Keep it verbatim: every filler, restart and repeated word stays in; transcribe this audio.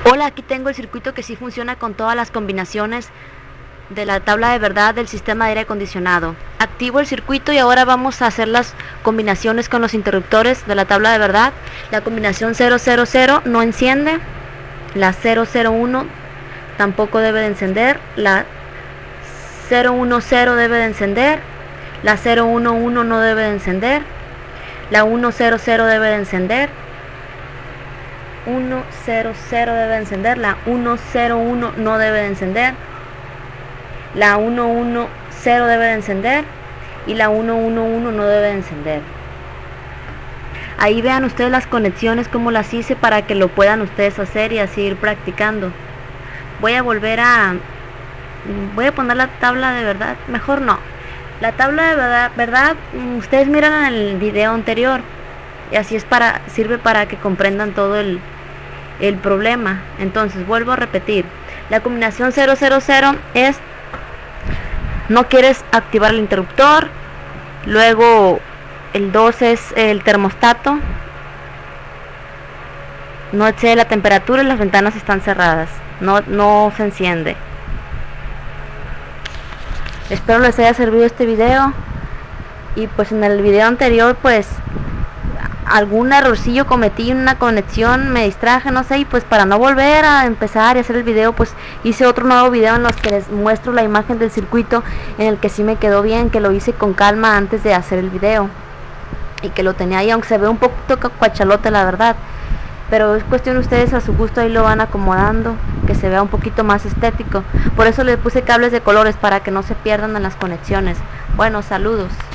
Hola, aquí tengo el circuito que sí funciona con todas las combinaciones de la tabla de verdad del sistema de aire acondicionado. Activo el circuito y ahora vamos a hacer las combinaciones con los interruptores de la tabla de verdad. La combinación cero cero cero no enciende, la cero cero uno tampoco debe de encender, la cero uno cero debe de encender, la cero uno uno no debe de encender, la uno cero cero debe de encender, uno cero cero debe de encender, la uno cero uno no debe de encender, la uno uno cero debe de encender y la uno uno uno no debe de encender. Ahí vean ustedes las conexiones como las hice para que lo puedan ustedes hacer y así ir practicando. Voy a volver a voy a poner la tabla de verdad, mejor no. La tabla de verdad, verdad ustedes miran en el video anterior y así es para sirve para que comprendan todo el el problema. Entonces vuelvo a repetir, la combinación cero cero cero es: no quieres activar el interruptor, luego el dos es el termostato, no excede la temperatura y las ventanas están cerradas, no, no se enciende. Espero les haya servido este video y pues en el video anterior pues algún errorcillo cometí en una conexión, me distraje, no sé, y pues para no volver a empezar y hacer el video pues hice otro nuevo video en los que les muestro la imagen del circuito, en el que sí me quedó bien, que lo hice con calma antes de hacer el video y que lo tenía ahí, aunque se ve un poquito cuachalote la verdad, pero es cuestión de ustedes, a su gusto ahí lo van acomodando, que se vea un poquito más estético. Por eso le puse cables de colores para que no se pierdan en las conexiones. Bueno, saludos.